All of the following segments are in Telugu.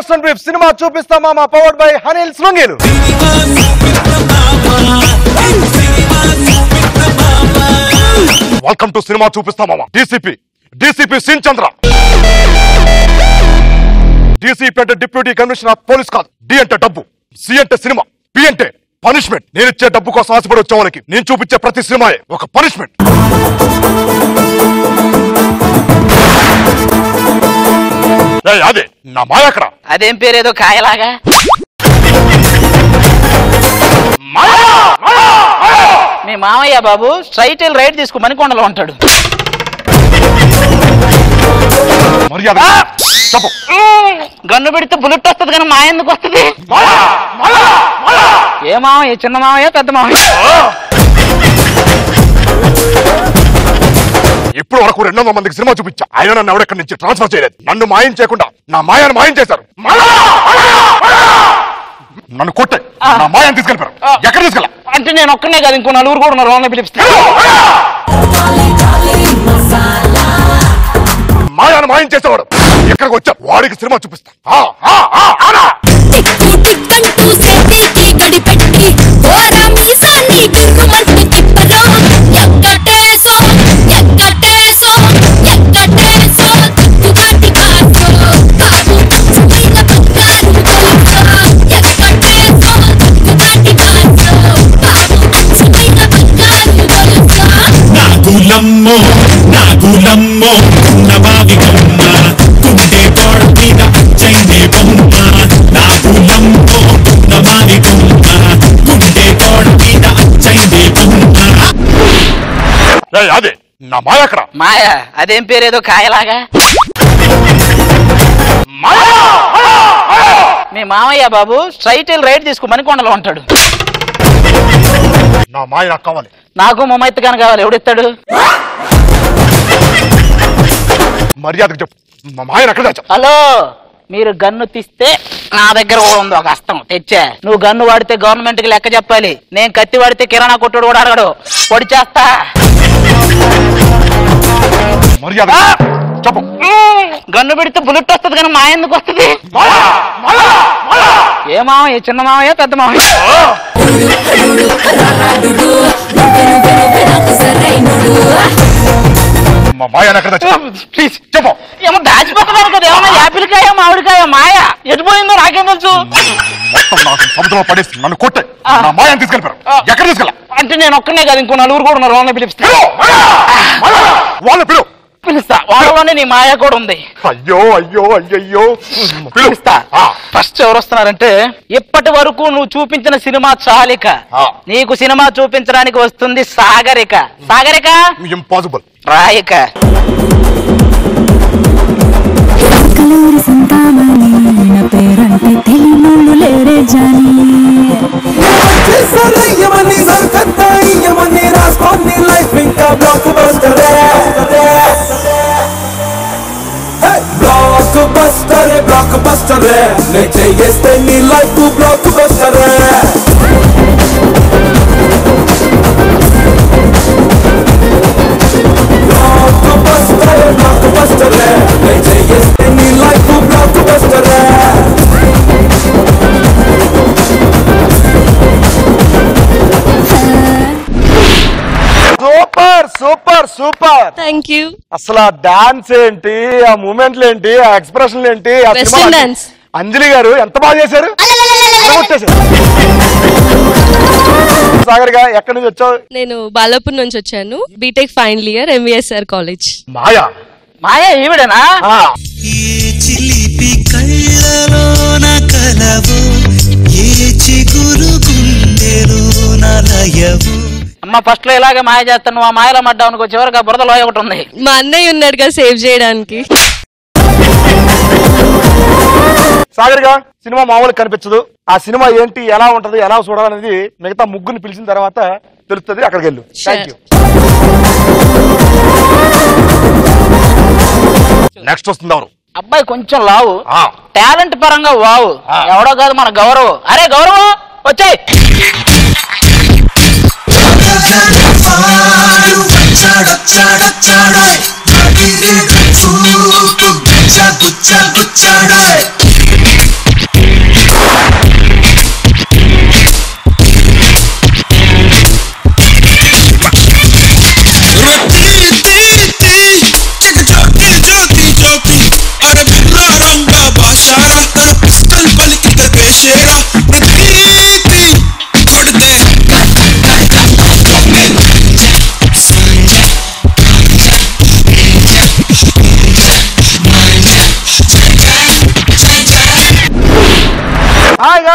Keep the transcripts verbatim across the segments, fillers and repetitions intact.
యాక్షన్ బ్రీఫ్ సినిమా చూపిస్తాం మామ పవర్డ్ బై హనీల్స్ లుంగీలు. వెల్కమ్ టు సినిమా చూపిస్తాం మామ. DCP DCP scene Chandra. DCP అంటే డిప్యూటీ కమిషనర్ ఆఫ్ పోలీస్ కాదు. డి అంటే డబ్బు, సి అంటే సినిమా, పి అంటే పనిష్మెంట్. నేను ఇచ్చే డబ్బు కోసం ఆశపడి వచ్చే వాళ్ళకి నేను చూపించే ప్రతి సినిమాయే ఒక పనిష్మెంట్. అదే నా మాయ అక్కడ. అదేం పేరేదో కాయలాగా. మీ మామయ్య బాబు స్ట్రైట్ రైట్ తీసుకో మణికొండలో ఉంటాడు. గన్ను పెడితే బుల్లెట్ వస్తుంది కానీ మాయ ఎందుకు వస్తుంది? ఏ మామయ్య, చిన్న మామయ్య పెద్ద మామయ్య? ఇప్పుడు వరకు రెండు వందల మందికి సినిమా చూపించా. ఆయన నన్ను ఎవరెక్కడి నుంచి ట్రాన్స్ఫర్ చేయలేదు. నన్ను మాయం చేయకుండా నా మాయను మాయం చేశారు. నన్ను కొట్టే నా మాయను తీసుకెళ్ళిపోయారు. ఎక్కడ తీసుకెళ్ళా అంటే నేను ఒక్కనే కాదు, ఇంకో నలుగురు కూడా ఉన్నారు. వాళ్ళని పిలిపిస్తా. మాయాను మాయం చేసేవాడు ఎక్కడికి వచ్చా వాడికి సినిమా చూపిస్తా. నాగులమ్మో నాగులమ్మో నవావి బొమ్మ గుండె తోడ మీద చైనే బొమ్మ. నాగులమ్మో నవావి బొమ్మ గుండె తోడ మీద చైనే బొమ్మ. అదే నా మాయ అక్కడ. మాయ అదేం పేరేదో కాయలాగా. మీ మామయ్య బాబు స్ట్రైట్ రైట్ తీసుకో మణికొండలో ఉంటాడు. నా మాయ నాకు కావాలి. నాకు మమ్మైత్ గాని కావాలి. ఎవడిస్తాడు? మర్యాదకు చెప్పు. మా మాయను అక్కడ తెచ్చా. హలో, మీరు గన్ను తీస్తే నా దగ్గర కూడా ఉంది ఒక హస్తం తెచ్చా. నువ్వు గన్ను వాడితే గవర్నమెంట్ కి లెక్క చెప్పాలి. నేను కత్తి వాడితే కిరాణా కొట్టుడు కూడా అడగడు. పొడి చేస్తా. మర్యాద చెప్పు. గన్ను పెడితే బుల్లెట్ వస్తుంది కానీ మా ఎందుకు వస్తుంది? ఏ మామయ్య, చిన్న మామయ్య పెద్ద మామయ్య? మా మాయను అక్కడ తెచ్చా. ప్లీజ్ చెప్పు. ఏమో దాచిపోతున్నారు కదా. ఏమన్నా యాపిల్కాయ మామిడికాయ మాయ ఎటు పోయిందో నాకేం తెలుసు. మొత్తం నాకు సముద్రంలో పడేసి నన్ను కొట్టే నా మాయను తీసుకెళ్ళిపోయారు. ఎక్కడ తీసుకెళ్ళా అంటే నేను ఒక్కనే కాదు, ఇంకో నలుగురు కూడా ఉన్నారు. వాళ్ళని పిలిపిస్తా. వాళ్ళ పిలువు. పిలుస్తా. వాళ్ళలోనే నీ మాయ కూడా ఉంది. అయ్యో అయ్యో అయ్యయ్యో. పిలుస్తా. ఫస్ట్ ఎవరు వస్తున్నారంటే, ఇప్పటి వరకు నువ్వు చూపించిన సినిమా చాలిక, నీకు సినిమా చూపించడానికి వస్తుంది సాగరిక. సాగరిక ఇంపాసిబుల్. రాయిక. బ్లాక్ బస్టర్ బ్లాక్ బస్టర్ నే చేస్తే నీ life blockbuster. Blockbuster blockbuster నే చేస్తే నీ life blockbuster. Super super super. Thank you. అసలు ఆ డాన్స్ ఏంటి, ఆ మూమెంట్లు ఏంటి, ఆ ఎక్స్ప్రెషన్లు ఏంటి, అంజలి గారు ఎంత బాగా చేశారు. సాగర్ గా ఎక్కడి నుంచి వచ్చావు? నేను బాలాపూర్ నుంచి వచ్చాను. BTech final year, MVSR college. మాయా మాయ ఈవిడనా? చిలిపి కళ్ళలోన కలవు ఏ చిగురు గుండెలోన లయవు. అమ్మ ఫస్ట్ లో ఇలాగే మాయ చేస్తాను, నువ్వు ఆ మాయలో మడ్డావు. చివరికి ఆ బురదలో ఒకటి ఉంది. మా అన్నయ్య ఉన్నాడుగా సేవ్ చేయడానికి. సాగర్ గా సినిమా మామూలు కనిపించదు. ఆ సినిమా ఏంటి, ఎలా ఉంటది, ఎలా చూడాలనేది మిగతా ముగ్గురిని పిలిచిన తర్వాత తెలుస్తుంది. అక్కడికి వెళ్ళు. Thank you. నెక్స్ట్ వస్తుంది ఎవరు? అబ్బాయి కొంచెం లావు, టాలెంట్ పరంగా వావు. ఎవడో కాదు మన గౌరవ్. అరే గౌరవ్ వచ్చాయి.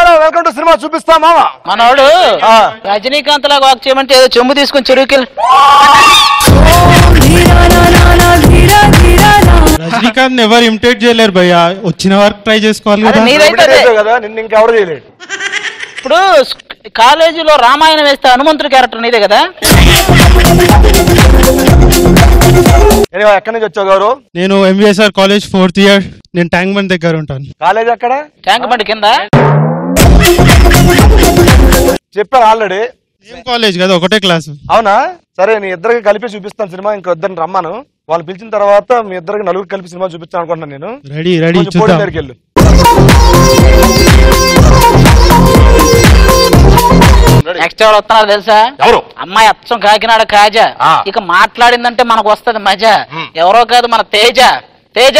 గారు వెల్కమ్ టు సినిమా చూపిస్తా మామ. మనోడు రజనీకాంత్ లాగా వాక్ చేయమంటే ఏదో చెంబు తీసుకుని చెరువుకెళ్ళి. రజనీకాంత్ ఎవరు ఇమిటేట్ చేయలేరు భయ్యా, వచ్చిన వరకు ట్రై చేసుకోవాలి కదా. నిన్ను ఇంకెవరు చేయలేడు. ఇప్పుడు కాలేజీలో రామాయణం వేస్తే హనుమంతుడి క్యారెక్టర్ నీదే కదా. ఎక్కడి నుంచి వచ్చావు గారు? నేను ఎంవిఎస్ఆర్ కాలేజ్ ఫోర్త్ ఇయర్. నేను ట్యాంక్ బండ్ దగ్గర ఉంటాను. కాలేజ్ అక్కడ ట్యాంక్ బండి కింద చెప్పాను ఆల్రెడీ. సేమ్ కాలేజ్ కదా, ఒకటే క్లాస్. అవునా? సరే నీ ఇద్దరికి కలిపి చూపిస్తాను సినిమా. ఇంకో ఇద్దరిని రమ్మాను, వాళ్ళు పిలిచిన తర్వాత మీ ఇద్దరికి నలుగురు కలిపి సినిమా చూపిస్తాను అనుకుంటున్నాను నేను. రెడీ రెడీ చూద్దాం. దగ్గరికి వెళ్ళు. నెక్స్ట్ ఎవరు వస్తున్నారు తెలుసా? ఎవరు? అమ్మాయి అచ్చం కాకినాడ కాజా. ఇక మాట్లాడిందంటే మనకు వస్తది మజా. ఎవరో కాదు, మన Teja. Teja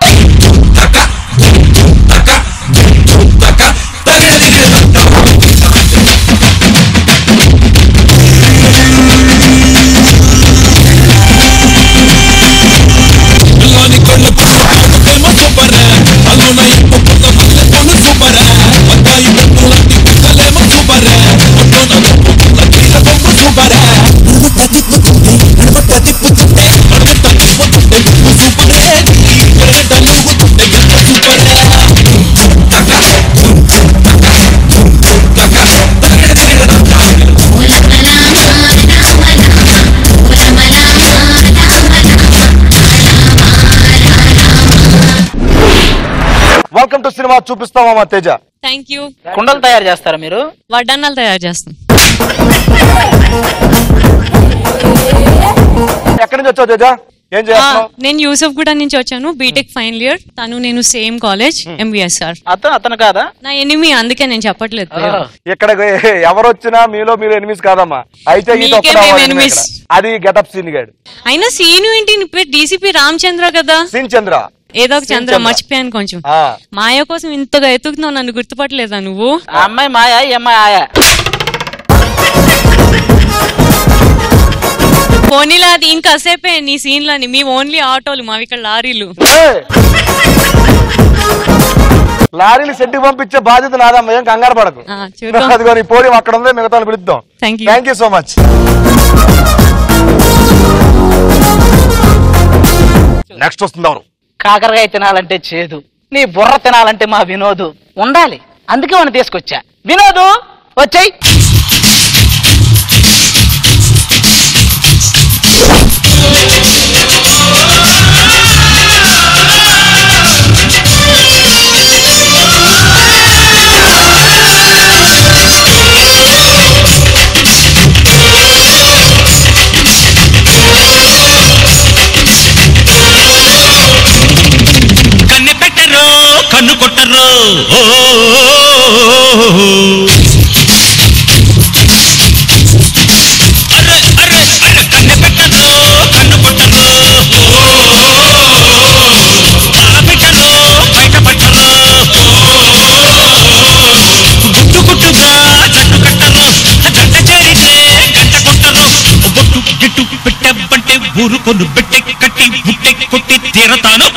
welcome to cinema చూపిస్తామా తేజ. Thank you. కుండలు తయారు చేస్తారా మీరు? వడ్డాన్నాలు తయారు చేస్తాం. ఎక్కడి నుంచి వచ్చావు తేజ? ఏం చేస్తున్నావు? నేను యూసఫ్ గూడ నుంచి వచ్చాను, బీటెక్ ఫైనల్ ఇయర్. తను నేను సేమ్ కాలేజ్ ఎంవిఎస్ఆర్. అతను అతను కాదా? నా ఎనిమి, అందుకే నేను చెప్పట్లేదు. ఇక్కడ ఎవరు వచ్చినా మీలో మీరు ఎనిమిస్ కాదమ్మా. అయితే అది గెటప్ సీన్ గాడు. అయినా సీను ఏంటి? డీసీపీ రామచంద్ర కదా. సీన్ చంద్ర ఏదో ఒక చంద్ర మర్చిపోయాను కొంచెం. మాయ కోసం ఇంతగా ఎత్తుకుతున్నావు, నన్ను గుర్తుపట్టలేదా నువ్వు? ఆ అమ్మాయి మాయా, ఈ అమ్మాయి ఆయా. పోనీలా అది ఇంకాసేపే నీ సీన్లని. మీ ఓన్లీ ఆటోలు, మావి ఇక్కడ లారీలు. లారీలు సెట్కి పంపించే బాధ్యత నాదమ్మా, ఏం కంగారు పడకు. అదిగో నీ పోడియం అక్కడ ఉంది, మిగతా పిలుద్దాం. Thank you so much. Next వస్తుంది ఎవరు? కాకరకాయ తినాలంటే చేదు, నీ బుర్ర తినాలంటే మా వినోదు ఉండాలి. అందుకే మనం తీసుకొచ్చా. వినోదు వచ్చాయి. కన్ను కొట్టరు కన్ను పెట్టరు కన్ను కొట్టరు పెట్టరు బయట పట్టరు గుట్టు గుట్టుగా జట్టు కట్టరు జంట చేరితే గంట కొట్టరు బొట్టు గిట్టు పెట్టబంటే ఊరుకొను పెట్టె కట్టి బుట్టె కొట్టి తీరతాను.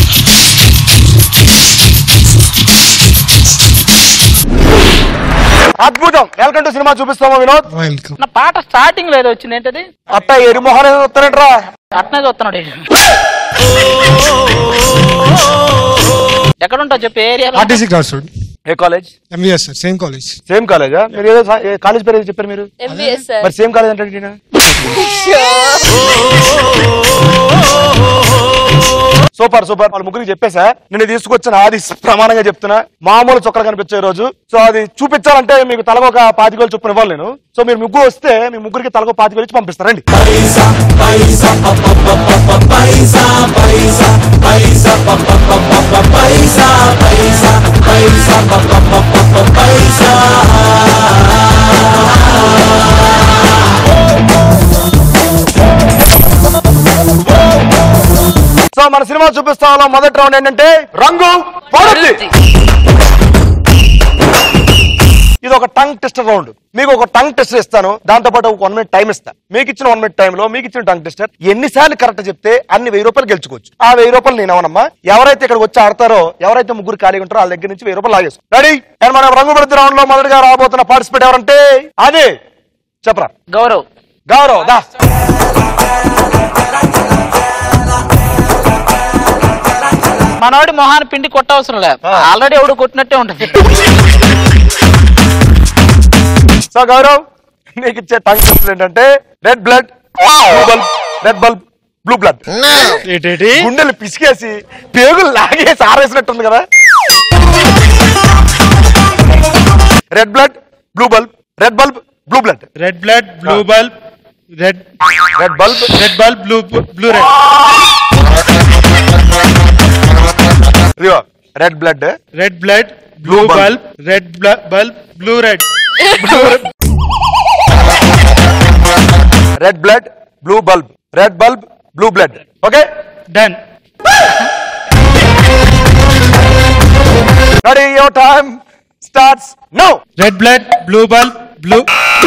అద్భుతం. వెల్కమ్ టు సినిమా చూపిస్తామా వినోద్. నా పాట స్టార్టింగ్ లో ఏదో వచ్చింది, ఏంటది? అట్ట ఎరుమోహన్ వస్తారంట్రా. అట్నే చూస్తున్నాడు. ఎక్కడ ఉంటావు చెప్పి ఏరియా? ఆర్టీసీ కాల్స్టోడ్. ఏ college? MVS sir. Same college. Same కాలేజా? మీరు ఏదో కాలేజ్ పేరు ఏదో చెప్పారు మీరు. మరి సేమ్ కాలేజ్ అంటే సూపర్ సూపర్. వాళ్ళ ముగ్గురికి చెప్పేసా, నేను తీసుకొచ్చిన ఆది ప్రమాణంగా చెప్తున్నా, మామూలు చొక్కలు కనిపించే రోజు. సో అది చూపించాలంటే మీకు తలకు ఒక పాతిక వేలు చొప్పున ఇవ్వాలి నేను. సో మీరు ముగ్గురు వస్తే మీ ముగ్గురికి తలకు పాతిక వేలు ఇచ్చి పంపిస్తారండి. సో మన సినిమా చూపిస్తాలో మొదటి రౌండ్ ఏంటంటే రంగు పడుద్ది. ఇది ఒక టంగ్ టెస్టర్ రౌండ్. మీకు ఒక టంగ్ టెస్టర్ ఇస్తాను, దాంతో పాటు ఒక వన్ మినిట్ టైం ఇస్తా. మీకు ఇచ్చిన వన్ మినిట్ టైంలో మీకు ఇచ్చిన టంగ్ టెస్టర్ ఎన్నిసార్లు కరెక్ట్ చెప్తే అన్ని వెయ్యి రూపాయలు గెలుచుకోవచ్చు. ఆ వెయ్యి రూపాయలు నేను అవనమ్మా, ఎవరైతే ఇక్కడ వచ్చి ఆడతారో, ఎవరైతే ముగ్గురు ఖాళీ ఉంటారో వాళ్ళ దగ్గర నుంచి వెయ్యి రూపాయలు లాగేసు. రెడీ? అండ్ మన రంగుపర్తి రౌండ్ లో మొదటిగా రాబోతున్న పార్టిసిపేట్ ఎవరంటే అదే చెప్పరా. గౌరవ్. గౌరవ్ దా. మనోడి మొహాన్ని పిండి కొట్టవసరం లేదు, ఆల్రెడీ ఎవడు కొట్టినట్టే ఉంటుంది. సో గౌరవ్, నీకు ఇచ్చే టంగ్ టెస్టర్ ఏంటంటే red blood blue bulb, red bulb blue blood. గుండెలు పిసికేసి పేగులు లాగేసి ఆరేసినట్టుంది కదా. Red blood blue bulb, red bulb blue blood, red blood blue bulb, red red bulb red bulb blue blue red. Red blood red blood blue bulb, red bulb blue red. Red blood blue bulb, red bulb blue blood. Okay done. Ready? Your time starts now. Red blood blue bulb blue.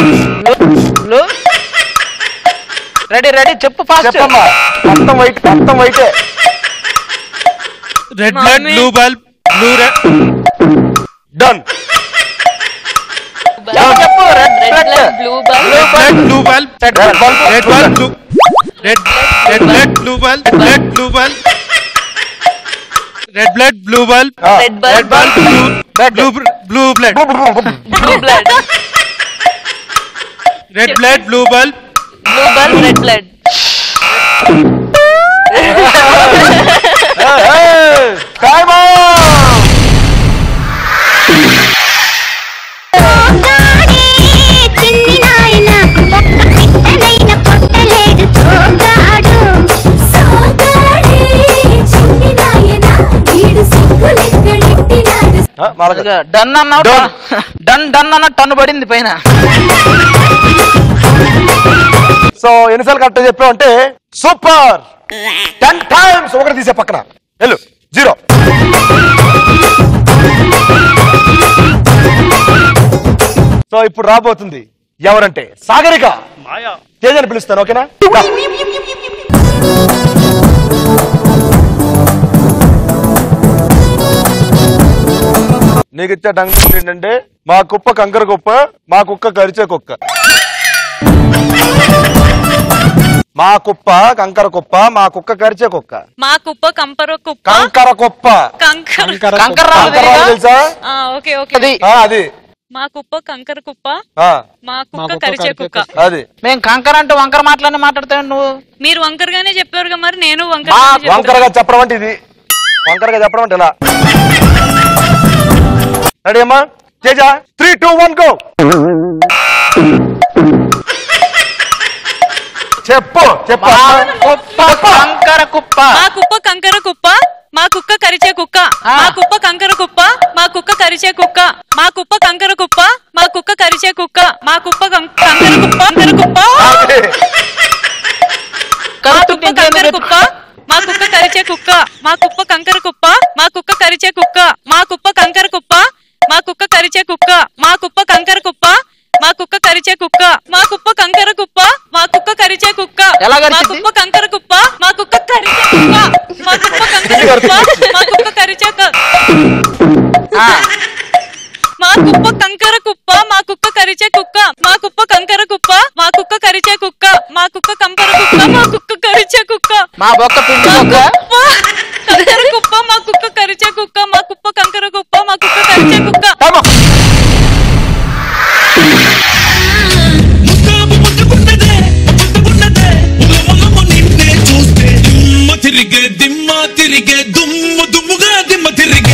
Ready ready చెప్పు ఫాస్ట్. చెప్పమ్మా. మొత్తం వైట్, మొత్తం వైటే. Red blood blue bulb blue red. Done. చెప్పు. Red blood blue red blood blue bulb, red bulb, red bulb blue. Red red blood blue bulb, red blue bulb, red blood blue bulb, red red bulb blue blue blood. Blue blood red blood blue bulb blue bulb red blood. Time done అన్నావు. డన్ డన్ అన్న టన్ను పడింది పైన. సో ఎన్నిసార్లు కరెక్ట్ చెప్పావు అంటే సూపర్. Ten times. ఒకటి తీసే పక్కన వెళ్ళు. జీరో. సో ఇప్పుడు రాబోతుంది ఎవరంటే సాగరిక. తేజని పిలుస్తాను, ఓకేనా? నీకు ఇచ్చే టంగ్ ఏంటంటే మా కుప్ప కంకర కుప్ప, మా కుక్క కరిచే కుక్క. మా కుప్ప కంకర కుప్ప, మా కుక్క కరిచే కుక్క. మా కుప్ప కంపర కుప్ప, కంకర కుప్ప. కంకర కంకర తెలుసా? Okay okay. అది మా కుప్ప కంకర కుప్ప, ఆ, మా కుక్క కరిచే కుక్క. అది మేము కంకర అంటే వంకర మాటలనే మాట్లాడతావు నువ్వు. మీరు వంకరగానే చెప్పారుగా, మరి నేను మా వంకరగా చెప్పడం అంటే ఇది. వంకరగా చెప్పడం అంటే ఇలా. రెడీ అమ్మా? Teja three two one go. చెప్పు చెప్పు. కంకర కుప్ప. మా కుప్ప కంకర కుప్ప, మా కుక్క కరిచే కుక్క. మా కుప్ప కంకర కుప్ప, మా కుక్క కరిచే కుక్క. మా కుప్ప కంకర కుప్ప, మా కుక్క కరిచే కుక్క. మా కుప్ప కంకర కుప్ప, కంకర కుప్ప. మా కుప్ప కంకర కుప్ప, మా కుక్క కరిచే కుక్క. మా కుప్ప కంకర కుప్ప, మా కుక్క కరిచే కుక్క. మా కుప్ప కంకర కుప్ప, మా కుక్క కరిచే కుక్క. మా కుప్ప కంకర కుప్ప, మా కుక్క కరిచే కుక్క. మా కుప్ప కంకర కుప్ప, మా కుక్క కరిచే కుక్క. ఎలా మా కరిచింది? కుప్ప కంకర కుప్ప, మా కుక్క కరిచే కుక్క. మా కుప్ప కంకర కుప్ప, మా కుక్క కరిచే కుక్క. మా కుప్ప కంకర కుప్ప, మా కుక్క కరిచే కుక్క. మా కుప్ప కంకర కుప్ప, మా కుక్క కరిచే కుక్క. మా కుక్క కంకర కుప్ప, మా కుక్క కరిచే కుక్క. మా బొక్క పిండి బొక్క. కంకర కుప్ప, మా కుక్క కరిచే కుక్క. మా కుప్ప కంకర కుప్ప, మా కుక్క కరిచే కుక్క. ముద్దాము ముద్దుకున్నదే ముద్దుకున్నదే ఉలవలము నిన్నే చూస్తే దిమ్మ తిరిగే దిమ్మ తిరిగే దుమ్ము దుమ్ముగా దిమ్మ తిరిగే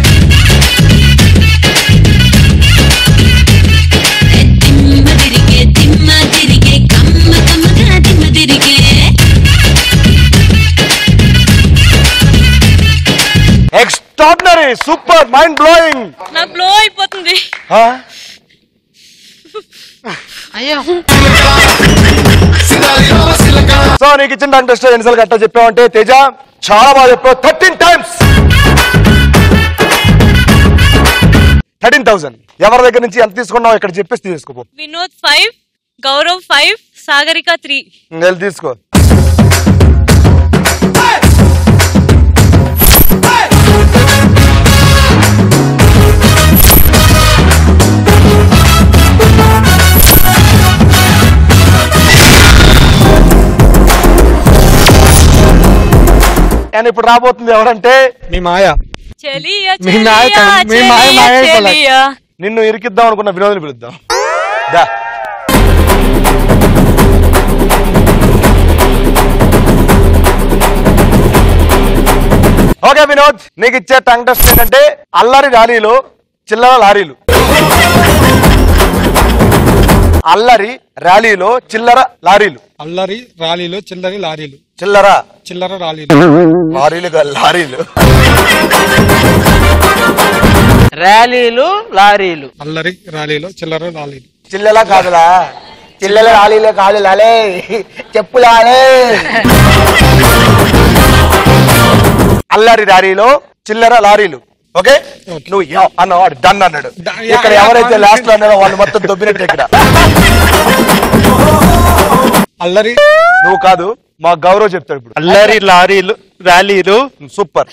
దిమ్మ తిరిగే దిమ్మ తిరిగే కమ్మ కమ్మగా దిమ్మ తిరిగే. Extraordinary, super, mind blowing. నాకు బ్లో అయిపోతుంది. అయ్యో. సో నీకు ఇచ్చిన టంగ్ టెస్ట్ ఎన్నిసార్లు కరెక్ట్ చెప్పావంటే తేజ చాలా బాగా చెప్పావు. Thirteen times. Thirteen thousand. ఎవరి దగ్గర నుంచి ఎంత తీసుకున్నావు ఇక్కడ చెప్పేసి తీసుకోపో. Vinod five, Gaurav five, Sagarika three. నేను తీసుకో. నేను ఇప్పుడు రాబోతుంది ఎవరంటే మీ మాయ. చెలియా మీ మాయ చెలియా కాదు, మీ మాయ చెలియా మాయ అయిపోలే. చెలియా. నిన్ను ఇరికిద్దాం అనుకున్న వినోద్ని పిలుద్దాం. దా ఓకే వినోద్, నీకు ఇచ్చే టంగ్ టెస్ట్ ఏంటంటే అల్లరి ర్యాలీలో చిల్లర లారీలు. అల్లరి ర్యాలీలో చిల్లర లారీలు. అల్లరి రాలీలో చిల్లరి లారీలు. చిల్లర చిల్లర రాలీలు. లారీలు కాదు, లారీలు. ర్యాలీలు లారీలు. అల్లరి రాలీలో చిల్లర లారీలు. చిల్లెల కాదులా, చిల్లెల లాలీలే కాదు లాలే, చెప్పులాలే. అల్లరి ర్యాలీలో చిల్లర లారీలు. ఓకే, నువ్వు యా అన్నవాడు డన్ అన్నాడు. ఇక్కడ ఎవరైతే లాస్ట్ లో అన్నారో వాళ్ళు మొత్తం దొబ్బినట్టు. ఇక్కడ అల్లరి నువ్వు కాదు, మా గౌరవ్ చెప్తాడు ఇప్పుడు. అల్లరి లారీలు ర్యాలీలు. సూపర్.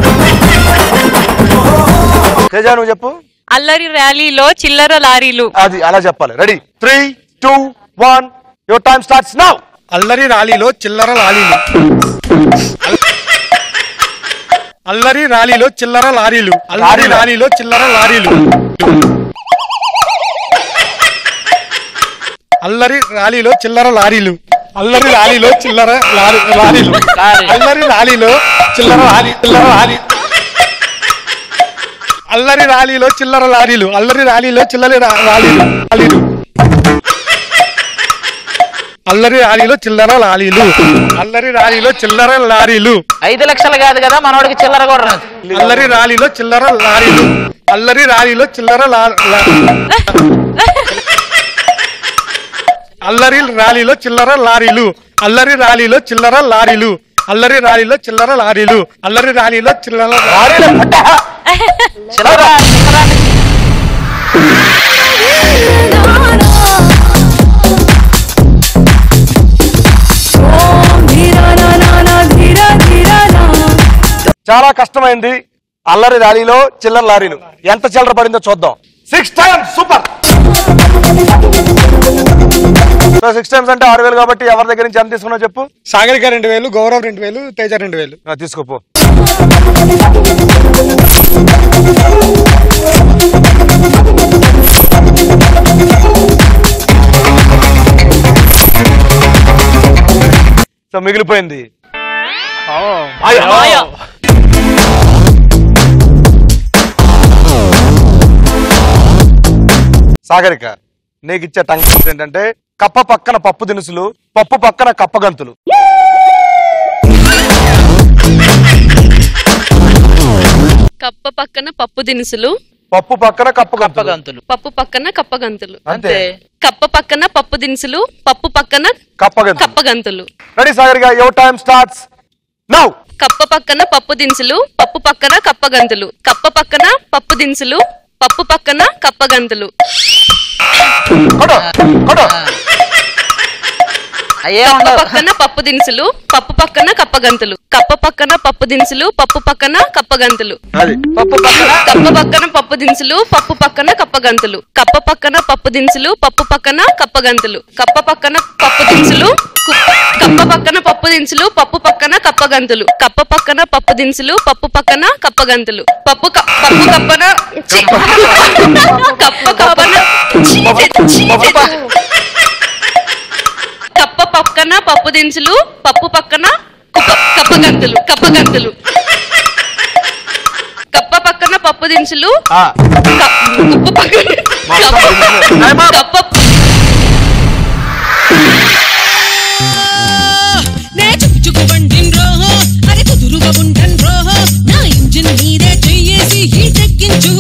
తేజ నువ్వు చెప్పు. అల్లరి ర్యాలీలో చిల్లర లారీలు. అది అలా చెప్పాలి. Ready, three two one, your time starts now. అల్లరి రాలీలో చిల్లర లారీలు. అల్లరి రాలీలో చిల్లర లారీలు. అల్లరి రాలీలో చిల్లర లారీలు. అల్లరి రాలీలో చిల్లర లారీలు. అల్లరి రాలీలో చిల్లర లారీ లారీలు. అల్లరి రాలీలో చిల్లర లారీ చిల్లర లారీ. అల్లరి రాలీలో చిల్లర లారీలు. అల్లరి రాలీలో చిల్లర లారీలు లారీలు. అల్లరి రాలీలో చిల్లర లారీలు. అల్లరి రాలీలో చిల్లర లారీలు. ఐదు లక్షలు కాదు కదా మనోడికి చిల్లర కూడా రాదు. అల్లరి రాలీలో చిల్లర లారీలు. అల్లరి రాలీలో చిల్లర లా- లా- అల్లరి రాలీలో చిల్లర లారీలు. అల్లరి రాలీలో చిల్లర లారీలు. అల్లరి రాలీలో చిల్లర లారీలు. అల్లరి రాలీలో చిల్లర లారీలు. చిల్లర చిల్లర. చాలా కష్టమైంది. అల్లరి ర్యాలీలో చిల్లర లారీలు. ఎంత చిల్లర పడిందో చూద్దాం. Six times. Super. Six times అంటే ఆరు వేలు కాబట్టి ఎవరి దగ్గర నుంచి ఎంత తీసుకున్నావు చెప్పు. సాగరిక రెండు వేలు, గౌరవ్ రెండు వేలు, తేజ రెండు వేలు. ఆ, తీసుకోపో. సో మిగిలిపోయింది మాయ. సాగరిక, నీకు ఇచ్చే టంగ్ టెస్ట్ ఏంటంటే కప్ప పక్కన పప్పు దినుసులు, పప్పు పక్కన కప్పగంతులు. కప్ప పక్కన పప్పు దినుసులు, పప్పు పక్కన కప్పగంతులు. గంతులు. పప్పు పక్కన కప్పగంతులు. అంతే. కప్ప పక్కన పప్పు దినుసులు, పప్పు పక్కన కప్పగంతులు. కప్పగంతులు. Ready Sagarika, your time starts now. కప్ప పక్కన పప్పు దినుసులు, పప్పు పక్కన కప్పగంతులు. కప్ప పక్కన పప్పు దినుసులు, పప్పు పక్కన కప్పగంతులు. కొడు కొడు. అయ్యే కప్ప ఉండవు. పక్కన పప్పు దినుసులు, పప్పు పక్కన కప్పగంతులు. కప్ప పక్కన పప్పు దినుసులు, పప్పు పక్కన కప్పగంతులు. అది పప్పు పక్కన కప్ప పక్కన పప్పు దినుసులు, పప్పు పక్కన కప్పగంతులు. కప్ప పక్కన పప్పు దినుసులు, పప్పు పక్కన కప్పగంతులు. కప్ప పక్కన పప్పు దినుసులు, కు- కప్ప పక్కన పప్పు దినుసులు, పప్పు పక్కన కప్పగంతులు. కప్ప పక్కన పప్పు దినుసులు, పప్పు పక్కన కప్పగంతులు. పప్పు క- పప్పు కప్పన చి- కప్ప కప్పన చి- చి- చి- కప్ప పక్కన పప్పు దినుసులు, పప్పు పక్కన కుప్ప- కప్పగంతులు. కప్పగంతులు. కప్ప పక్కన పప్పు దినుసులు, ఆ, క- ఉప్పు పక్కన కప్ప- కప్ప నే చుక్చుకు బండిన్ రోహో అరే కుదురుగా ఉంటన్ రోహో నా ఇంజిన్ మీదే చెయ్యేసి హీటెక్కించు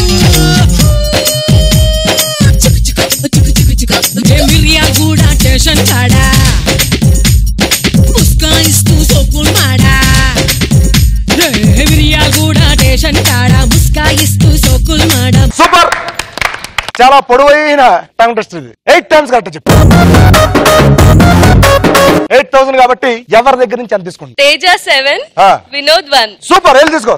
చుక్ చుక్ చుక్ చుక్ చుక్ ఏ మిరియా కూడా స్టేషన్ కాడా ముస్కాయిస్తూ సోకుల్ మాడా రే మిరియా కూడా స్టేషన్ కాడా ముస్కాయిస్తూ సోకుల్ మాడా. సూపర్. చాలా పొడవైన టంగ్ టెస్ట్ ఇది. ఎయిట్ టైమ్స్ కరెక్ట్ చెప్పు. ఎయిట్ థౌసండ్ కాబట్టి ఎవరి దగ్గర నుంచి ఎంత తీసుకుంటా? Teja seven, Vinod one. Super, వెళ్ళి తీసుకో.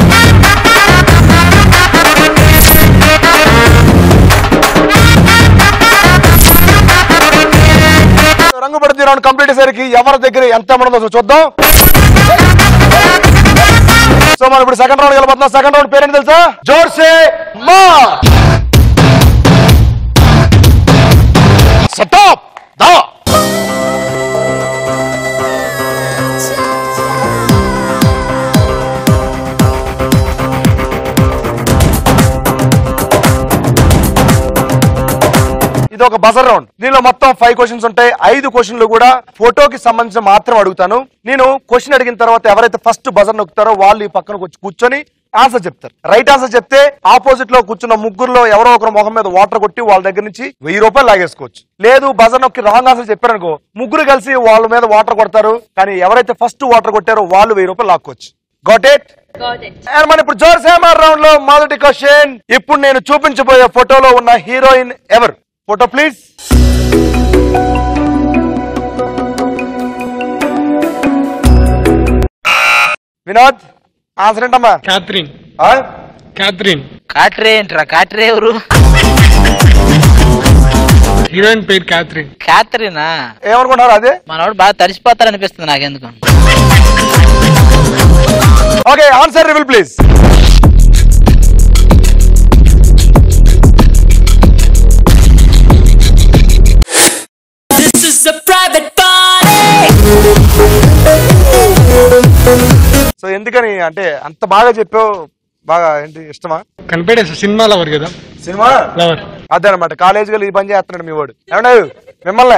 రంగు పడుతుంది రౌండ్ కంప్లీట్ అయ్యేసరికి ఎవరి దగ్గర ఎంత ఉండదో చూద్దాం. సో మనం ఇప్పుడు సెకండ్ రౌండ్ వెళ్ళిపోతున్నాం. సెకండ్ రౌండ్ పేరేంటి తెలుసా? జోర్సే మార్. స్టాప్ దా. ఇది ఒక బజర్ రౌండ్. దీనిలో మొత్తం ఫైవ్ క్వశ్చన్స్ ఉంటాయి. ఐదు క్వశ్చన్లు కూడా ఫోటోకి సంబంధించి మాత్రం అడుగుతాను. నేను క్వశ్చన్ అడిగిన తర్వాత ఎవరైతే ఫస్ట్ బజర్ నొక్కుతారో వాళ్ళు ఈ పక్కన కూర్చొని ఆన్సర్ చెప్తారు. రైట్ ఆన్సర్ చెప్తే ఆపోజిట్ లో కూర్చున్న ముగ్గురులో ఎవరో ఒకరు ముఖం మీద వాటర్ కొట్టి వాళ్ళ దగ్గర నుంచి వెయ్యి రూపాయలు లాగేసుకోవచ్చు. లేదు బజర్ నొక్కి రాంగ్ ఆన్సర్ చెప్పారనుకో ముగ్గురు కలిసి వాళ్ళ మీద వాటర్ కొడతారు. కానీ ఎవరైతే ఫస్ట్ వాటర్ కొట్టారో వాళ్ళు వెయ్యి రూపాయలు లాక్కోవచ్చు. Got it? మనం ఇప్పుడు జోర్సే మార్ రౌండ్ లో మొదటి క్వశ్చన్. ఇప్పుడు నేను చూపించబోయే ఫోటోలో ఉన్న హీరోయిన్ ఎవరు? Photo please. వినోద్ ఆన్సర్ ఏంటమ్మా? క్యాథరిన్. క్యాథరిన్. కాట్రే ఏంట్రా? కాట్రే ఎవరు? హీరోయిన్ పేరు క్యాథరిన్. క్యాథరినా? ఏమనుకుంటారు? అదే మనోడు బాగా తడిసిపోతారు అనిపిస్తుంది నాకెందుకు. Okay, answer reveal please. So ఎందుకని అంటే అంత బాగా చెప్పావు? బాగా ఏంటి ఇష్టమా? కనిపెట్టే సినిమా లవర్ కదా. సినిమా లవర్ అదే అనమాట. కాలేజీలో ఈ పని చేస్తున్నాడు మీ వాడు. ఏమన్నా మిమ్మల్ని.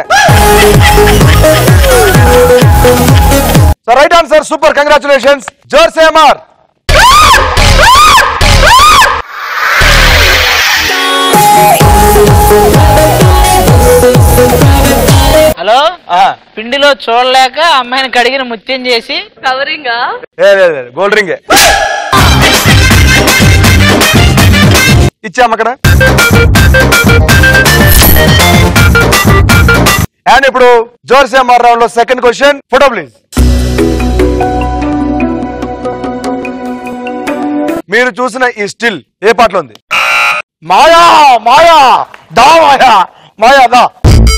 So right answer. Super, congratulations జోర్సే మార్. హలో, పిండిలో చూడలేక అమ్మాయిని కడిగిన ముత్యం చేసి కవరింగ్ గోల్డ్ రింగ్ ఇచ్చాము అక్కడ. అండ్ ఇప్పుడు జోర్సే మార్ రౌండ్ లో సెకండ్ క్వశ్చన్. Photo please. మీరు చూసిన ఈ స్టిల్ ఏ పాటలో ఉంది? మాయా మాయా దా మాయా మాయా దా.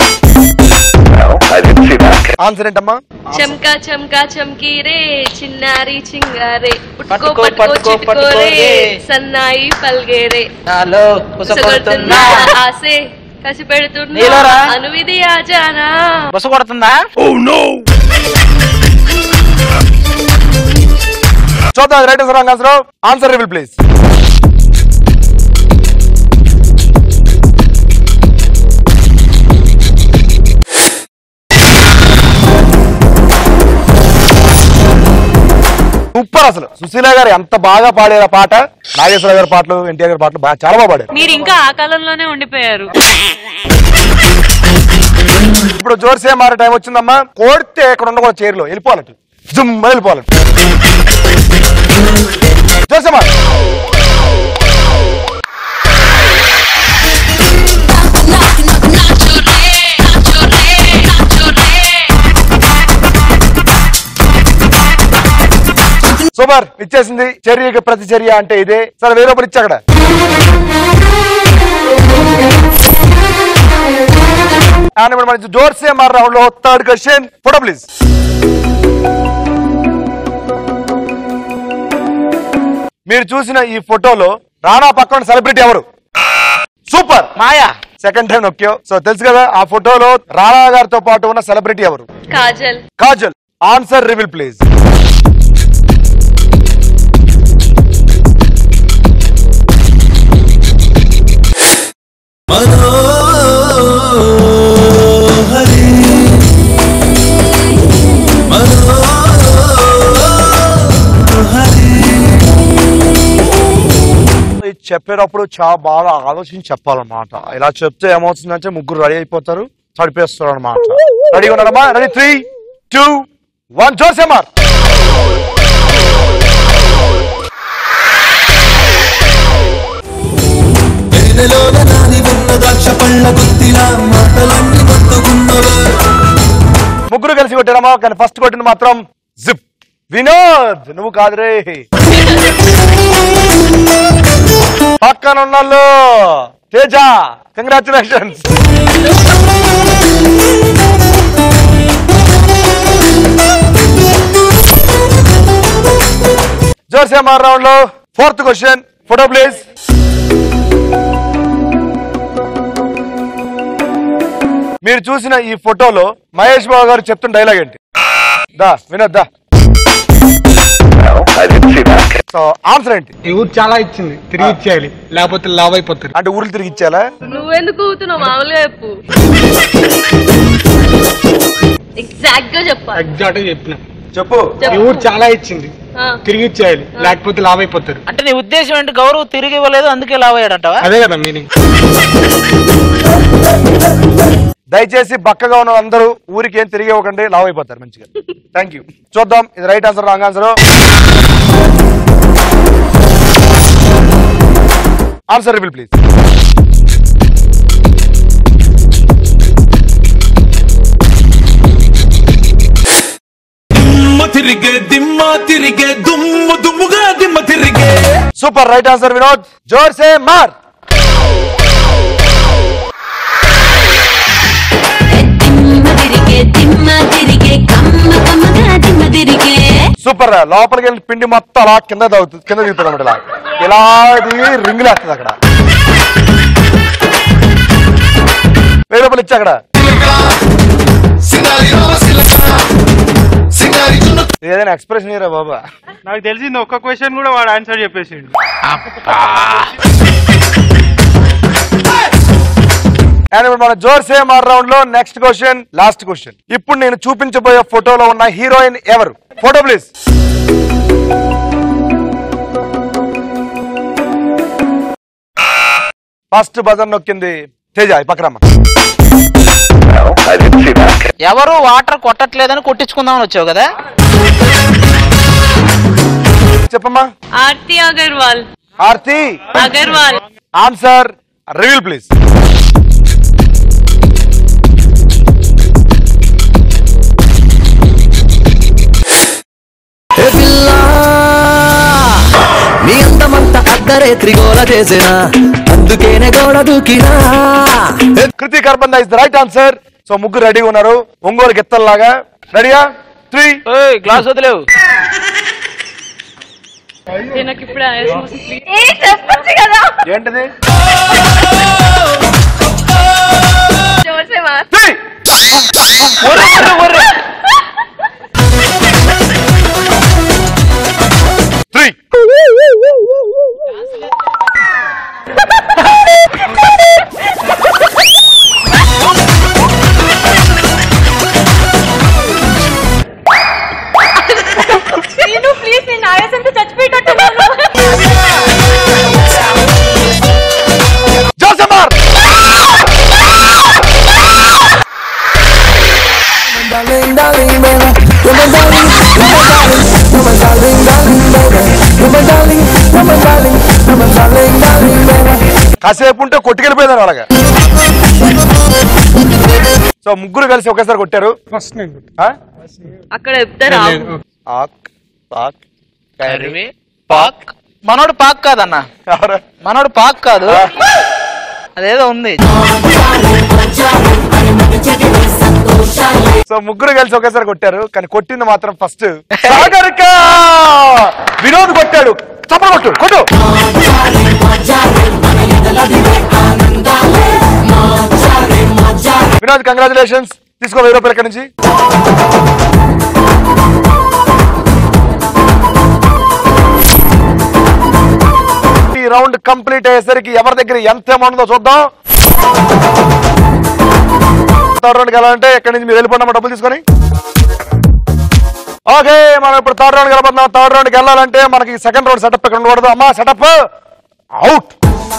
ఆన్సర్ ఏంటమ్మా? చమ్కా చమ్కా చమ్కీ రే చిన్నారి చింగారే పట్టుకో పట్టుకో పట్టుకో సన్నాయి పల్గేరే నాలో కుసకొడుతున్నా ఆసే కసి పెడుతున్నా నీలోరా అనువిధి ఆజానా. బస కొడుతుందా? చూద్దాం right wrong answer. Answer reveal please. Super. అసలు సుశీల గారు ఎంత బాగా పాడారు పాట. నాగేశ్వర గారి పాటలు, ఎన్టీఆర్ గారి పాటలు బాగా చాలా బాగా పాడారు. మీరు ఇంకా ఆ కాలంలోనే ఉండిపోయారు. ఇప్పుడు జోర్సే మారే టైం వచ్చిందమ్మా. కోడితే ఇక్కడ ఉండకూడదు, చైర్లో వెళ్ళిపోవాలట. జుమ్ వెళ్ళిపోవాలట. జోర్సే మార్. సూపర్, ఇచ్చేసింది. చర్యకి ప్రతి చర్య అంటే ఇదే. సరే వేరే ఒకటి ఇచ్చా అక్కడ. ఇప్పుడు మన జోర్సే మార్ రౌండ్ లో థర్డ్ క్వశ్చన్. Photo please. మీరు చూసిన ఈ ఫోటోలో రానా పక్కన సెలబ్రిటీ ఎవరు? సూపర్, మాయా. సెకండ్ టైం నొక్కావు. సో తెలుసు కదా ఆ ఫోటోలో రానా గారితో పాటు ఉన్న సెలబ్రిటీ ఎవరు? Kajal. Kajal. Answer reveal please. చెప్పేటప్పుడు చాలా బాగా ఆలోచించి చెప్పాలన్నమాట. ఇలా చెప్తే ఏమవుతుందంటే ముగ్గురు రెడీ అయిపోతారు, తడిపేస్తారు అనమాట. రెడీగా ఉన్నారమ్మా? రెడీ, త్రీ టూ వన్ జోర్సే మార్. వెన్నెలోన నాది ద్రాక్ష పళ్ళ గుత్తిలా మాటలన్నీ మత్తుకున్నవే. ముగ్గురు కలిసి కొట్టారమ్మా, కానీ ఫస్ట్ కొట్టింది మాత్రం జిప్. వినోద్ నువ్వు కాదురే. పక్కన ఉన్నాళ్ళు తేజ, కంగ్రాచులేషన్స్. జోర్సే మార్ రౌండ్ లో ఫోర్త్ క్వశ్చన్. Photo please. మీరు చూసిన ఈ ఫోటోలో మహేష్ బాబు గారు చెప్తున్న డైలాగ్ ఏంటి? దా వినోద్ దా. సో ఆన్సర్ ఏంటి? ఈ ఊరు చాలా ఇచ్చింది, తిరిగి ఇచ్చేయాలి, లేకపోతే లావ్ అయిపోతారు. అంటే ఊర్లు తిరిగి ఇచ్చేయాలా? నువ్వెందుకు ఊతున్నావు? మామూలుగా చెప్పు. ఎగ్జాక్ట్ గా చెప్పాలి. ఎగ్జాక్ట్ గా చెప్పిన. చెప్పు. ఈ ఊరు చాలా ఇచ్చింది, తిరిగి ఇచ్చేయాలి, లేకపోతే లావ్ అయిపోతారు. అంటే నీ ఉద్దేశం ఏంటి? గౌరవ్ తిరిగి ఇవ్వలేదు అందుకే లావ్ అయ్యాడంటావా? అదే కదా మీనింగ్. దయచేసి బక్కగా ఉన్న అందరూ ఊరికి ఏం తిరిగి ఇవ్వకండి, లావ్ అయిపోతారు మంచిగా. Thank you. చూద్దాం ఇది right answer wrong answer. Answer reveal please. తిరిగే దిమ్మ తిరిగే దుమ్ము దుమ్ముగా దిమ్మ తిరిగే. Super right answer Vinod. జోర్సే మార్. సూపర్. లోపలికి వెళ్ళి పిండి మొత్తం అలా కింద తగ్గుతుంది, కింద దిగుతుంది అన్నమాట. ఇలా ఇలా దిగి రింగులు వేస్తుంది అక్కడ. వెయ్యి రూపాయలు ఇచ్చి అక్కడ ఏదైనా ఎక్స్ప్రెషన్ ఇరా బాబా. నాకు తెలిసింది ఒక్క క్వశ్చన్ కూడా వాడు ఆన్సర్ చెప్పేసిండు. మన జోర్సే మార్ రౌండ్ లో నెక్స్ట్ క్వశ్చన్, లాస్ట్ క్వశ్చన్. ఇప్పుడు నేను చూపించబోయే ఫోటోలో ఉన్న హీరోయిన్ ఎవరు? Photo please. ఫస్ట్ బజర్ నొక్కింది తేజ. పక్కరమ్మ. ఎవరు వాటర్ కొట్టట్లేదని కొట్టించుకుందామని వచ్చావు కదా? చెప్పమ్మా. Aarti Agarwal. Aarti Agarwal. Answer reveal please. నీ అందమంతా అర్ధరేత్రి గోల చేసినా, అందుకేనే గోడ దూకినా. Kriti Kharbanda is the right answer. So ముగ్గురు రెడీగా ఉన్నారు ఒంగోలు గిత్తల్లాగా. రెడీయా? త్రీ. గ్లాస్ వదిలేవు. నాకు ఇప్పుడు చెప్పచ్చు కదా. ఏంటిది? జోర్సే మార్. త్రీ. త్రీ. ప్లీజ్ నేను ఆయాసంతో చచ్చిపోయేటట్టు. జోసమార్. కాసేపు ఉంటే కొట్టుకెళ్ళిపోయిందని వాళ్ళగా. సో ముగ్గురు కలిసి ఒకేసారి కొట్టారు. ఫస్ట్ నేను అక్కడ చెప్తారా? ఆక్ పాక్ కర్రీ పాక్. మనోడు పాక్ కాదన్న, ఎవరు? మనోడు పాక్ కాదు, అదేదో ఉంది. సో ముగ్గురు కలిసి ఒకేసారి కొట్టారు, కానీ కొట్టింది మాత్రం ఫస్ట్ సాగరిక. వినోద్ కొట్టాడు. చప్పలు కొట్టు కొట్టు. వినోద్ కంగ్రాచులేషన్స్. తీసుకో వెయ్యి రూపాయలు ఇక్కడి నుంచి. ఈ రౌండ్ కంప్లీట్ అయ్యేసరికి ఎవరి దగ్గర ఎంత అమౌంట్ ఉందో చూద్దాం. థర్డ్ రౌండ్కి వెళ్ళాలంటే ఎక్కడి నుంచి మీరు వెళ్ళిపోయినా డబ్బులు తీసుకొని. ఓకే మనం ఇప్పుడు థర్డ్ రౌండ్కి వెళ్ళిపోతున్నాం. థర్డ్ రౌండ్కి వెళ్ళాలంటే మనకి సెకండ్ రౌండ్ సెటప్ ఇక్కడ ఉండకూడదు. అమ్మా సెటప్ అవుట్.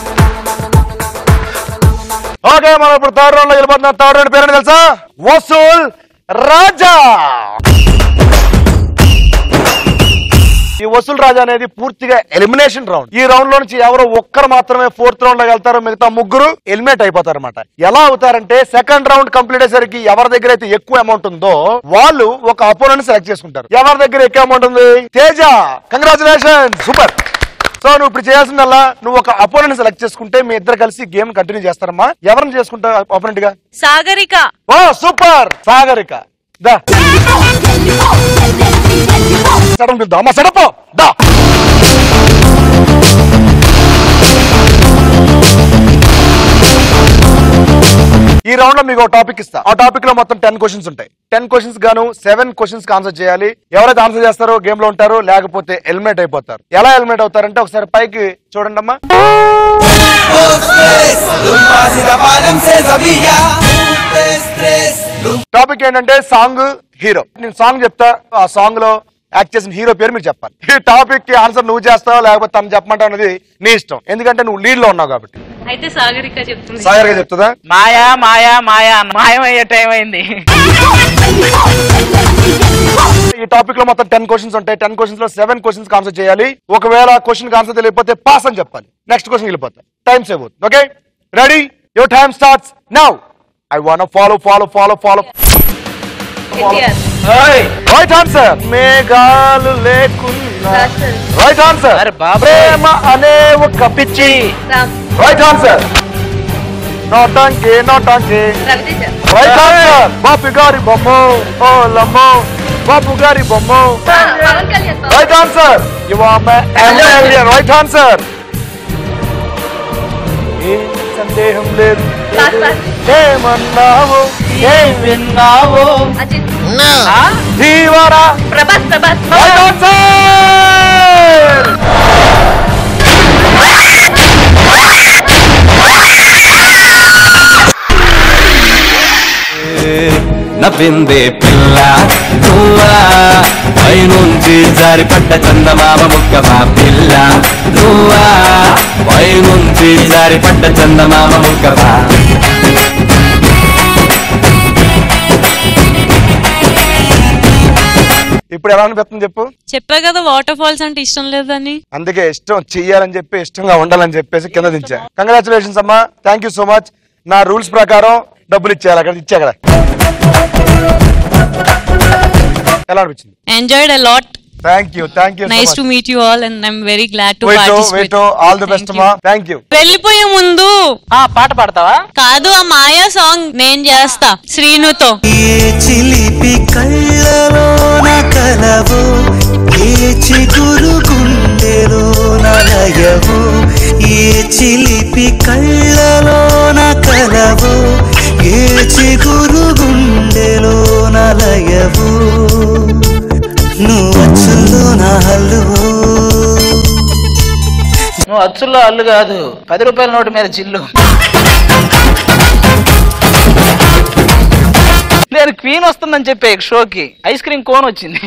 ఓకే మనం ఇప్పుడు థర్డ్ రౌండ్ లో వెళ్ళిపోతున్నాం. థర్డ్ రౌండ్ పేరు తెలుసా? వసూల్ రాజా. ఈ వసూల్ రాజా అనేది పూర్తిగా ఎలిమినేషన్ రౌండ్. ఈ రౌండ్ లో నుంచి ఎవరో ఒక్కరు మాత్రమే ఫోర్త్ రౌండ్ లో వెళ్తారు, మిగతా ముగ్గురు ఎలిమినేట్ అయిపోతారు అనమాట. ఎలా అవుతారంటే సెకండ్ రౌండ్ కంప్లీట్ అయ్యేసరికి ఎవరి దగ్గర అయితే ఎక్కువ అమౌంట్ ఉందో వాళ్ళు ఒక అపోనెంట్ సెలెక్ట్ చేసుకుంటారు. ఎవరి దగ్గర ఎక్కువ అమౌంట్ ఉంది? Teja, congratulation, super. సో నువ్వు ఇప్పుడు చేయాల్సిందల్లా నువ్వు ఒక అపోనెంట్ సెలెక్ట్ చేసుకుంటే మీ ఇద్దరు కలిసి గేమ్ కంటిన్యూ చేస్తారమ్మా. ఎవరిని చేసుకుంటావు అపోనెంట్ గా? సాగరిక. ఓ సూపర్, సాగరిక దా అమ్మా సడపో దా. ఈ రౌండ్ లో మీకు ఒక టాపిక్ ఇస్తా. ఆ టాపిక్ లో మొత్తం టెన్ క్వశ్చన్స్ ఉంటాయి. టెన్ క్వశ్చన్స్ గాను సెవెన్ క్వశ్చన్స్ కి ఆన్సర్ చేయాలి. ఎవరైతే ఆన్సర్ చేస్తారో గేమ్ లో ఉంటారు, లేకపోతే ఎలిమినేట్ అయిపోతారు. ఎలా ఎలిమినేట్ అవుతారంటే ఒకసారి పైకి చూడండి అమ్మా. టాపిక్ ఏంటంటే సాంగ్, హీరో. నేను సాంగ్ చెప్తా, ఆ సాంగ్ లో యాక్ట్ చేసిన హీరో పేరు మీరు చెప్పాలి. ఈ టాపిక్ కి ఆన్సర్ నువ్వు చేస్తావు లేకపోతే తను చెప్పమంటావు అనేది నీ ఇష్టం, ఎందుకంటే నువ్వు లీడ్ లో ఉన్నావు కాబట్టి. అయితే సాగరిక చెప్తుంది. సాగరిక చెప్తుందా? మాయా మాయా మాయా మాయమయ్యే టైం అయింది. ఈ టాపిక్ లో మొత్తం టెన్ క్వశ్చన్స్ ఉంటాయి. టెన్ క్వశ్చన్స్ లో సెవెన్ క్వశ్చన్స్ ఆన్సర్ చేయాలి. ఒకవేళ క్వశ్చన్ ఆన్సర్ తెలియకపోతే పాస్ అని చెప్పాలి. నెక్స్ట్ క్వశ్చన్ వెళ్ళిపోతాయి. టైం సేవ్ అవుతుంది. Okay, ready? Your time starts now. I want follow follow follow follow right answer. మేఘాలు లేకున్నా రైట్ ఆన్సర్. ప్రేమ అనే ఒక పిచ్చి రైట్ ఆన్సర్. నోటాంకే నోటాంకే రైట్ ఆన్సర్. బాపు గారి బొమ్మ ఓ లమ్మో బాపు గారి బొమ్మ రైట్ ఆన్సర్. Right answer. ఏం సందేహం లేదు. ఏమన్నావో ఏం విన్నావో ధీవరా ప్రభాస్ ప్రభాస్ రైట్ ఆన్సర్. నవ్విందే పిల్ల నువ్వా పైనుంచి జారిపడ్డ చందమామ ముక్కమా పిల్ల నువ్వా పైనుంచి జారిపడ్డ చందమామ ముక్కమా. ఇప్పుడు ఎలా అనిపిస్తుంది చెప్పు? చెప్పా కదా వాటర్ ఫాల్స్ అంటే ఇష్టం లేదని. అందుకే ఇష్టం చెయ్యాలని చెప్పి ఇష్టంగా ఉండాలని చెప్పేసి కింద దించా. కంగ్రాచులేషన్స్ అమ్మా, థ్యాంక్ యూ సో మచ్. నా రూల్స్ ప్రకారం డబ్బులు ఇచ్చేయాలి, అక్కడ ఇచ్చా కదా. ఎలా అనిపించింది? Enjoyed a lot. Thank you thank you. Nice to meet you all and I'm very glad to wait participate. Wait all the best అమ్మా. Thank you. వెళ్ళిపోయే ముందు ఆ పాట పాడతావా? కాదు, ఆ మాయా సాంగ్ నేను చేస్తా శ్రీనుతో. చిలిపి కళ్ళలోన కలవు ఏ చిగురు గుండెలో నలయవు ఏ చిలిపి కళ్ళలోన కలవు ఏ చిగురు గుండెలో నలయవు నువ్వు అచ్చుల్లో నా హల్లువు. నువ్వు అచ్చుల్లో అల్లు కాదు, పది రూపాయల నోటు మీద చిల్లు. నేను క్వీన్ వస్తుందని చెప్పే షోకి ఐస్ క్రీమ్ కోన్ వచ్చింది.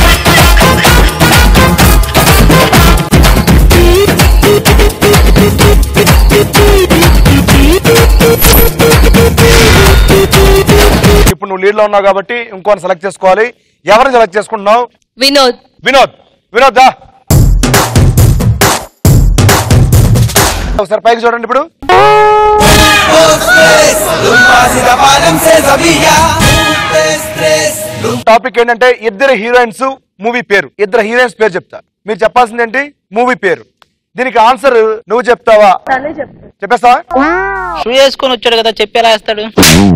ఇప్పుడు నువ్వు లీడ్ లో ఉన్నావు కాబట్టి ఇంకోని సెలెక్ట్ చేసుకోవాలి. ఎవరిని సెలెక్ట్ చేసుకుంటున్నావు? వినోద్. వినోద్ వినోద్ దా ఒకసారి పైకి చూడండి. ఇప్పుడు టాపిక్ ఏంటంటే ఇద్దరు హీరోయిన్స్ మూవీ పేరు. ఇద్దరు హీరోయిన్స్ పేరు చెప్తా, మీరు చెప్పాల్సింది ఏంటి? మూవీ పేరు. దీనికి ఆన్సర్ నువ్వు చెప్తావా? చెప్పేస్తావా? షూ వేసుకొని వచ్చాడు కదా, చెప్పేలా వేస్తాడు.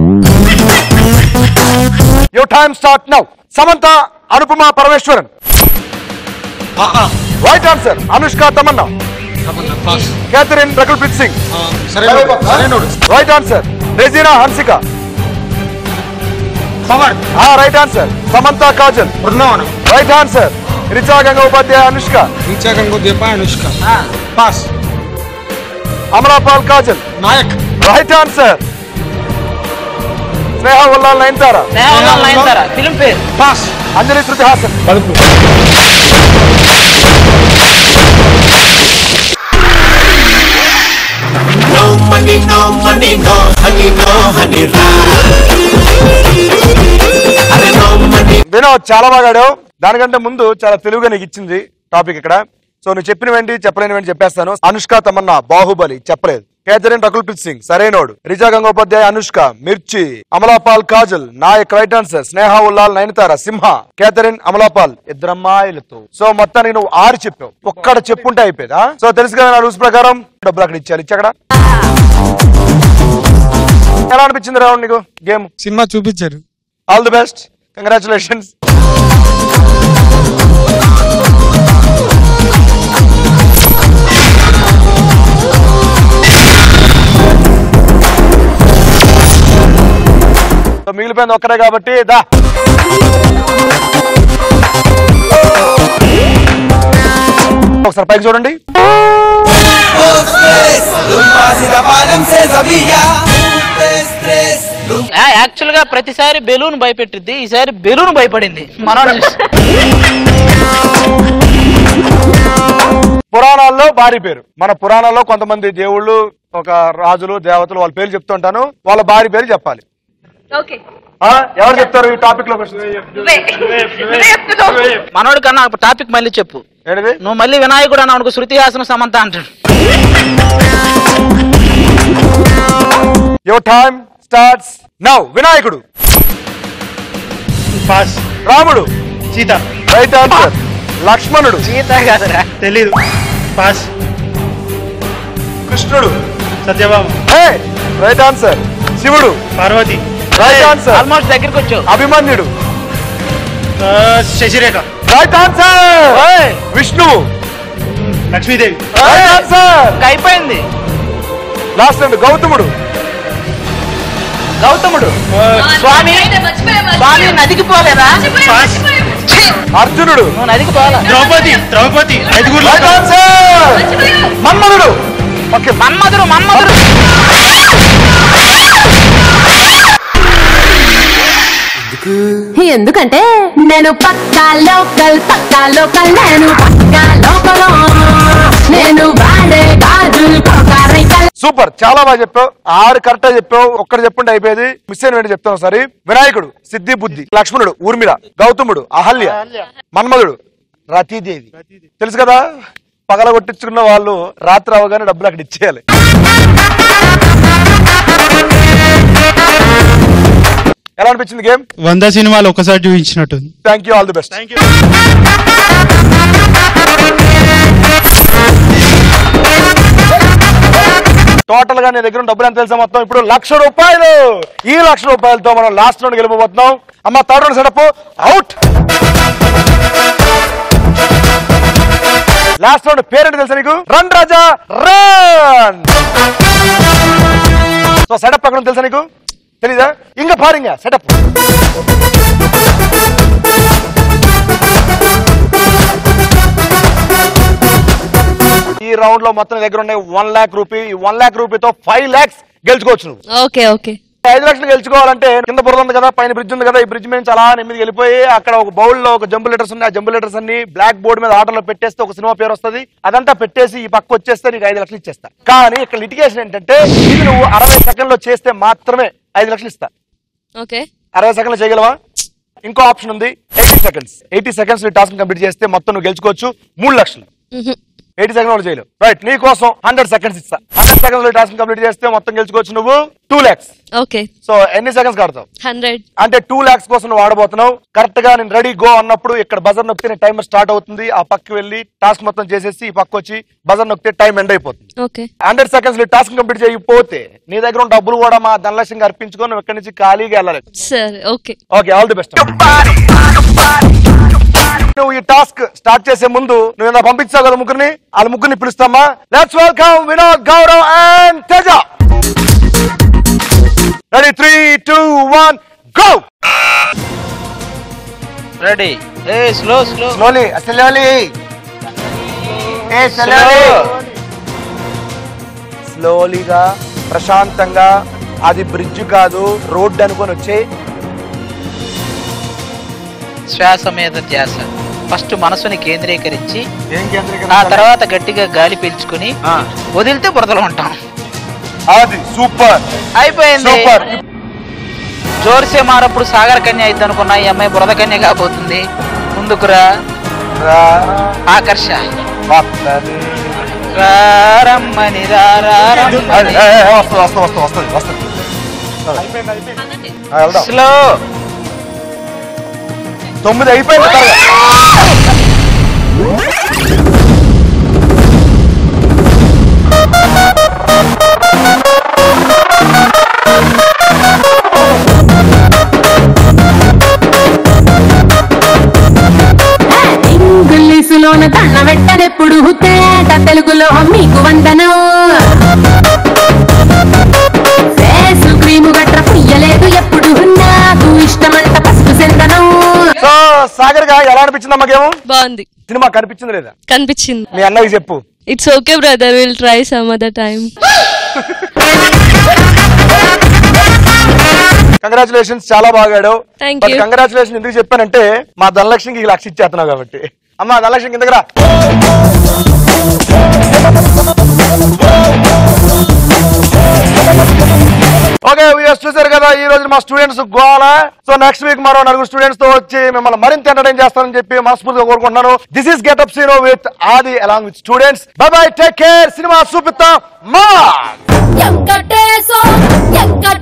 Your time start now. Samantha, Anupama Parameswaran right answer. Anushka Tamannaah, Catherine Rakul Preet Singh right answer. Regina Hansika right answer. Samantha Kajal right answer. Richa Gangopadhyay Anushka Richa Gangopadhyay Anushka pass. అమరాపాల్ Kajal Naik right answer. Sneha Ullal Nayanthara film పేరు పాస్. అంజలి శృతి హాసన్ పలుపు. వినోద్ చాలా బాగాడు. దానికంటే ముందు చాలా తెలుగుగా నీకు ఇచ్చింది. టాపిక్ ఇక్కడ. సో నువ్వు చెప్పినవేంటి చెప్పలేనివేంటి చెప్పేస్తాను. అనుష్క తమన్నా బాహుబలి చెప్పలేదు. కేథరిన్ రకుల్ప్రీత్ సింగ్ సరైనోడు. రిజా గంగోపాధ్యాయ అనుష్క మిర్చి. Amala Paul Kajal Naik right answer. స్నేహ ఉల్లాల్ నయనతార సింహ. కేథరిన్ అమలాపాల్ ఇద్దరమ్మాయిలతో. సో మొత్తానికి నువ్వు ఆరు చెప్పావు, ఒక్కడ చెప్పుంటే అయిపోయిందా? సో తెలుసు కదా నా రూల్స్ ప్రకారం డబ్బులు అక్కడ ఇచ్చారు. ఇచ్చి అక్కడ ఎలా అనిపించింది రావుండ్ నీకు గేమ్? సినిమా చూపించారు. All the best, congratulations. మిగిలిపోయింది ఒక్కరే కాబట్టి దా. ఒకసారి పైకి చూడండి. యాక్చువల్ గా ప్రతిసారి బెలూన్ భయపెట్టింది, ఈసారి బెలూన్ భయపడింది. మనోడు పురాణాల్లో భార్య పేరు. మన పురాణాల్లో కొంతమంది దేవుళ్ళు, ఒక రాజులు, దేవతలు వాళ్ళ పేరు చెప్తుంటాను. వాళ్ళ భార్య పేరు చెప్పాలి. ఎవరు చెప్తారు ఈ టాపిక్ లో? మనోడు కన్నా టాపిక్ మళ్ళీ చెప్పు. ఏంటిది? నువ్వు మళ్ళీ వినాయకుడు అన్నావు, శృతి హాసన సమంత అంటాడు. Your time starts now. వినాయకుడు. పాస్. రాముడు. సీత. Right answer. లక్ష్మణుడు. సీత కాదురా. తెలీదు. పాస్. కృష్ణుడు. సత్యభామ. Right answer. శివుడు. పార్వతి. Right answer. ఆల్మోస్ట్ దగ్గరికి వచ్చావు. అభిమన్యుడు. శశిరేఖ. Right answer. విష్ణువు. లక్ష్మీదేవి. Right answer. అయిపోయింది. లాస్ట్ అండ్ గౌతముడు. గౌతముడు. స్వామి స్వామి నదికి పోలేదా? అర్జునుడు. నువ్వు నదికి పోవాలా? ద్రౌపది. ద్రౌపది. ఐదుగురు. Right answer. మన్మధుడు. ఓకే, మన్మధుడు. మన్మధుడు. ఎందుకంటే నేను పక్కా లోకల్, పక్కా లోకల్, నేను పక్కా లోకల్, నేను వాడే గాజులు కోకారైకల్. సూపర్, చాలా బాగా చెప్పావు. ఆరు కరెక్ట్ చెప్పావు. ఒక్కటి చెప్పుంటే అయిపోయేది. మిస్ అయిన వెంటనే చెప్తాను ఒకసారి. వినాయకుడు సిద్ధి బుద్ధి. లక్ష్మణుడు ఊర్మిళ. గౌతముడు అహల్య. మన్మధుడు రతీదేవి. తెలుసు కదా, పగల కొట్టించుకున్న వాళ్ళు రాత్రి అవగానే డబ్బులు అక్కడ ఇచ్చేయాలి. ఎలా అనిపించింది గేమ్? వంద సినిమాలు ఒకసారి చూపించినట్టు. Thank you, all the best. Total గా నీ దగ్గర డబ్బులు ఎంత తెలుసా? మొత్తం ఇప్పుడు లక్ష రూపాయలు. ఈ లక్ష రూపాయలతో మనం లాస్ట్ రౌండ్ గెలిపోతున్నాం. అమ్మ third round setup out. Last round పేరేంటి తెలుసా నీకు? Run Raja run. So setup ఎక్కడ తెలుసా నీకు? తెలీదా? ఇంక పారింగా సెటప్. ఈ రౌండ్ లో మొత్తం దగ్గర ఉన్నాయి one lakh rupee. One lakh రూపీతో ఫైవ్ లాక్స్ గెలుచుకోవచ్చు నువ్వు. Okay okay. ఐదు లక్షలు గెలుచుకోవాలంటే కింద బురద ఉంది కదా, పైన బ్రిడ్జ్ ఉంది కదా, ఈ బ్రిడ్జ్ మీద చాలా నెమ్మది వెళ్ళిపోయి అక్కడ ఒక బౌల్ లో ఒక జంబుల్ లెటర్స్ ఉన్నాయి. ఆ జంబుల్ లెటర్స్ అన్ని బ్లాక్ బోర్డ్ మీద ఆర్డర్ లో పెట్టేస్తే ఒక సినిమా పేరు వస్తుంది. అదంతా పెట్టేసి ఈ పక్క వచ్చేస్తే నీకు ఐదు లక్షలు ఇచ్చేస్తా. కానీ ఇక్కడ లిటిగేషన్ ఏంటంటే ఇది నువ్వు అరవై సెకండ్ లో చేస్తే మాత్రమే ఐదు లక్షలు ఇస్తా. ఓకే, అరవై సెకండ్ లో చేయగలవా? ఇంకో ఆప్షన్ ఉంది eighty seconds. Eighty seconds task complete చేస్తే మొత్తం నువ్వు గెలుచుకోవచ్చు మూడు లక్షలు. ఎయిటీ సెకండ్ చేయలేవు. రైట్, నీ కోసం హండ్రెడ్ సెకండ్స్ ఇస్తా. హండ్రెడ్ సెకండ్స్ లో టాస్క్ కంప్లీట్ చేస్తే మొత్తం గెలుచుకోవచ్చు నువ్వు టూ లాక్స్. ఓకే, సో ఎన్ని సెకండ్స్ కడతావు? హండ్రెడ్. అంటే టూ లాక్స్ కోసం నువ్వు వాడబోతున్నావు. కరెక్ట్ గా నేను రెడీ గో అన్నప్పుడు ఇక్కడ బజర్ నొక్కితే టైమర్ స్టార్ట్ అవుతుంది. ఆ పక్కకి వెళ్ళి టాస్క్ మొత్తం చేసేసి ఈ పక్క వచ్చి బజర్ నొక్కితే టైం ఎండ్ అయిపోతుంది. ఓకే, హండ్రెడ్ సెకండ్స్ లో టాస్క్ కంప్లీట్ చేయకపోతే నీ దగ్గర ఉన్న డబ్బులు కూడా మా ధనలక్ష్యంగా అర్పించుకొని నువ్వు ఇక్కడి నుంచి ఖాళీగా వెళ్ళాలి. సరే, okay okay, all the best. నువ్వు ఈ టాస్క్ స్టార్ట్ చేసే ముందు నువ్వు ఇలా పంపించావు కదా ముగ్గురిని, వాళ్ళ ముగ్గురిని పిలుస్తామా? Let's welcome Vinod, Gaurav and Teja. Ready, three two one go. Ready. ఏ స్లో స్లో స్లోలీ స్లోలీ ఏ స్లోలీ స్లోలీగా ప్రశాంతంగా. అది బ్రిడ్జ్ కాదు, రోడ్ అనుకొని వచ్చే. శ్వాస మీద ధ్యాస. ఫస్ట్ మనసుని కేంద్రీకరించి ఏం కేంద్రీకరణ? ఆ తర్వాత గట్టిగా గాలి పీల్చుకుని వదిలితే బురదలో ఉంటాం. అది సూపర్, అయిపోయింది. సూపర్. జోర్సే మారప్పుడు సాగర కన్య అయితే అనుకున్నా, ఈ అమ్మాయి బురద కన్య కాబోతుంది. ముందుకురా. ఆకర్ష వస్తది. రారమ్మని రారమ్మని. ఏ, ఏ, వస్తుంది వస్తుంది వస్తుంది వస్తుంది వస్తుంది ఆ, వెళ్దాం. స్లో తొమ్మిది అయిపోయింది త్వరగా. ఇంగ్లీషులోన కన్న పెట్టనెప్పుడు తేట తెలుగులో మీకు వందనం ఫేసు క్రీము గట్ర పుయ్యలేదు ఎప్పుడు నాకు ఇష్టమంట పసుపు సెందనం. సో సాగర్ గా ఎలా అనిపించింది అమ్మకేమో? బాగుంది. సినిమా కనిపించింది లేదా? కనిపించింది. మీ అన్నయ్యకి చెప్పు. It's okay brother, will try some other time. Congratulations, చాలా బాగాడు. Thank but you. కంగ్రాచులేషన్ ఎందుకు చెప్పానంటే మా ధనలక్ష్మికి ఈ లక్ష ఇచ్చేస్తున్నావు కాబట్టి. అమ్మా ధనలక్ష్మి కిందకి రా. ఓకే వ్యూయర్స్ చూసారు కదా ఈ రోజు మా స్టూడెంట్స్ గోల. సో నెక్స్ట్ వీక్ మరో నలుగురు స్టూడెంట్స్ తో వచ్చి మిమ్మల్ని మరింత ఎంటర్టైన్ చేస్తారని చెప్పి మనస్ఫూర్తిగా కోరుకుంటున్నాను. This is get up zero with Aadi along with students. Bye bye, take care. Cinema చూపిస్తాం మా వెంకటేశో వెంకటేశో